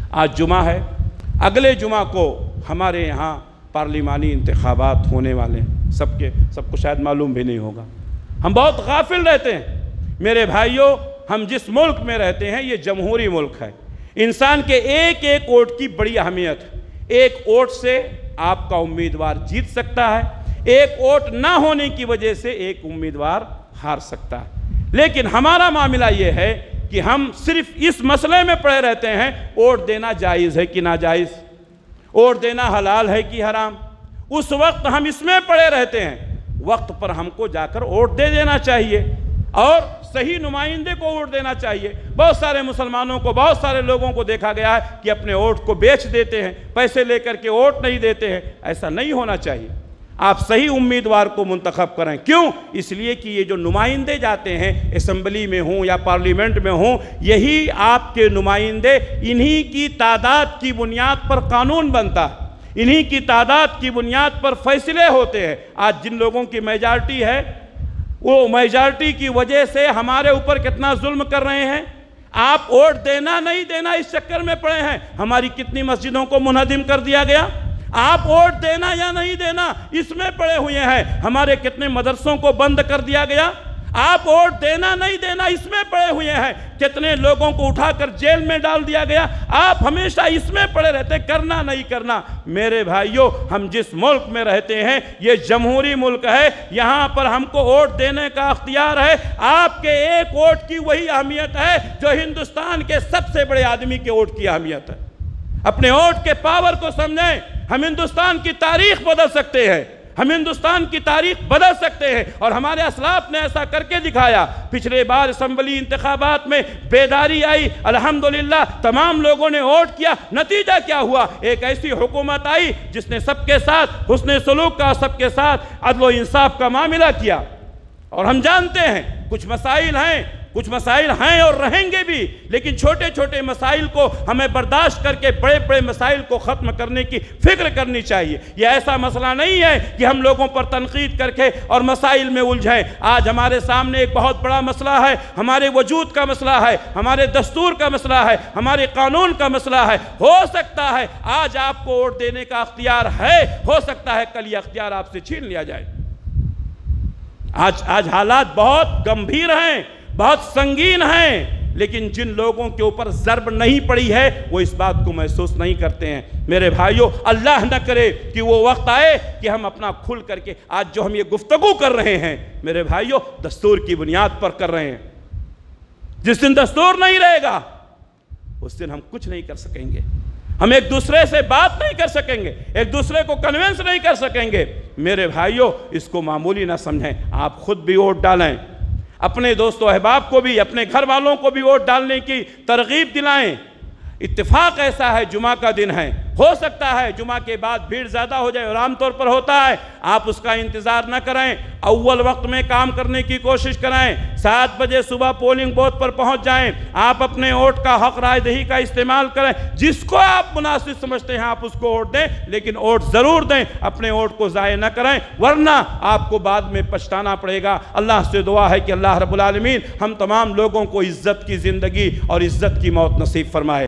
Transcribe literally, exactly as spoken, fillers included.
آج جمعہ ہے، اگلے جمعہ کو ہمارے یہاں پارلیمانی انتخابات ہونے والے ہیں، سب کے سب کو شاید معلوم بھی نہیں ہوگا۔ ہم بہت غافل رہتے ہیں میرے بھائیوں، ہم جس ملک میں رہتے ہیں یہ جمہوری ملک ہے، انسان کے ایک ایک ووٹ کی بڑی اہمیت ہے۔ ایک ووٹ سے آپ کا امیدوار جیت سکتا ہے، ایک ووٹ نہ ہونے کی وجہ سے ایک امیدوار ہار سکتا ہے۔ لیکن ہمارا معاملہ یہ ہے کہ ہم صرف اس مسئلے میں پڑے رہتے ہیں ووٹ دینا جائز ہے کہ ناجائز، ووٹ دینا حلال ہے کہ حرام۔ اس وقت ہم اس میں پڑے رہتے ہیں، وقت پر ہم کو جا کر ووٹ دے دینا چاہیے اور صحیح نمائندے کو ووٹ دینا چاہیے۔ بہت سارے مسلمانوں کو، بہت سارے لوگوں کو دیکھا گیا ہے کہ اپنے ووٹ کو بیچ دیتے ہیں، پیسے لے کر کے ووٹ نہیں دیتے ہیں۔ ایسا نہیں ہونا چاہیے، آپ صحیح امیدوار کو منتخب کریں۔ کیوں؟ اس لیے کہ یہ جو نمائندے جاتے ہیں اسمبلی میں ہوں یا پارلیمنٹ میں ہوں، یہی آپ کے نمائندے، انہی کی تعداد کی بنیاد پر قانون بنتا ہے، انہی کی تعداد کی بنیاد پر فیصلے ہوتے ہیں۔ آج جن لوگوں کی میجارٹی ہے، وہ میجارٹی کی وجہ سے ہمارے اوپر کتنا ظلم کر رہے ہیں۔ آپ ووٹ دینا نہیں دینا اس چکر میں پڑے ہیں، ہماری کتنی مسجدوں کو منہدم کر دیا گیا۔ آپ ووٹ دینا یا نہیں دینا اس میں پڑے ہوئے ہیں، ہمارے کتنے مدرسوں کو بند کر دیا گیا۔ آپ ووٹ دینا نہیں دینا اس میں پڑے ہوئے ہیں، کتنے لوگوں کو اٹھا کر جیل میں ڈال دیا گیا۔ آپ ہمیشہ اس میں پڑے رہتے، کرنا نہیں کرنا۔ میرے بھائیوں، ہم جس ملک میں رہتے ہیں یہ جمہوری ملک ہے، یہاں پر ہم کو ووٹ دینے کا اختیار ہے۔ آپ کے ایک ووٹ کی وہی اہمیت ہے جو ہندوستان کے سب سے بڑے آدمی کے ووٹ کی اہمیت ہے۔ اپنے ووٹ کے پاور کو سمجھیں، ہم ہندوستان کی تاریخ بدل سکتے ہیں، ہم ہندوستان کی تاریخ بدل سکتے ہیں، اور ہمارے اسلاف نے ایسا کر کے دکھایا۔ پچھلے بار اسمبلی انتخابات میں بیداری آئی، الحمدللہ تمام لوگوں نے ووٹ کیا، نتیجہ کیا ہوا؟ ایک ایسی حکومت آئی جس نے سب کے ساتھ حسن سلوک کا، سب کے ساتھ عدل و انصاف کا معاملہ کیا۔ اور ہم جانتے ہیں کچھ مسائل ہیں، کچھ مسائل ہیں اور رہیں گے بھی، لیکن چھوٹے چھوٹے مسائل کو ہمیں برداشت کر کے بڑے بڑے مسائل کو ختم کرنے کی فکر کرنی چاہیے۔ یہ ایسا مسئلہ نہیں ہے کہ ہم لوگوں پر تنقید کر کے اور مسائل میں الجھیں۔ آج ہمارے سامنے ایک بہت بڑا مسئلہ ہے، ہمارے وجود کا مسئلہ ہے، ہمارے دستور کا مسئلہ ہے، ہمارے قانون کا مسئلہ ہے۔ ہو سکتا ہے آج آپ کو ووٹ دینے کا اختیار ہے، ہو سکتا ہے کل یہ اختیار آپ سے چھین لیا جائے۔ آج آج حالات بہت گمبھیر ہیں، بہت سنگین ہیں، لیکن جن لوگوں کے اوپر ضرب نہیں پڑی ہے وہ اس بات کو محسوس نہیں کرتے ہیں۔ میرے بھائیوں، اللہ نہ کرے کہ وہ وقت آئے کہ ہم اپنا کھل کر کے، آج جو ہم یہ گفتگو کر رہے ہیں میرے بھائیوں دستور کی بنیاد پر کر رہے ہیں۔ جس دن دستور نہیں رہے گا اس دن ہم کچھ نہیں کر سکیں گے، ہم ایک دوسرے سے بات نہیں کر سکیں گے، ایک دوسرے کو کنونس نہیں کر سکیں گے۔ میرے بھائیوں، اس کو معمولی نہ سمجھیں، آپ خود بھی ووٹ ڈالیں، اپنے دوست و احباب کو بھی، اپنے گھر والوں کو بھی ووٹ ڈالنے کی ترغیب دلائیں۔ اتفاق ایسا ہے، جمعہ کا دن ہے، ہو سکتا ہے جمعہ کے بعد بھیڑ زیادہ ہو جائے، اور عام طور پر ہوتا ہے۔ آپ اس کا انتظار نہ کریں، اول وقت میں کام کرنے کی کوشش کریں، سات بجے صبح پولنگ بوتھ پر پہنچ جائیں، آپ اپنے ووٹ کا حق رائے دہی کا استعمال کریں، جس کو آپ مناسب سمجھتے ہیں آپ اس کو ووٹ دیں، لیکن ووٹ ضرور دیں، اپنے ووٹ کو ضائع نہ کریں، ورنہ آپ کو بعد میں پچھتانا پڑے گا۔ اللہ سے دعا ہے کہ اللہ رب العالمین ہم تمام لوگوں کو عزت کی زندگی اور عزت کی موت نصیب فرمائے۔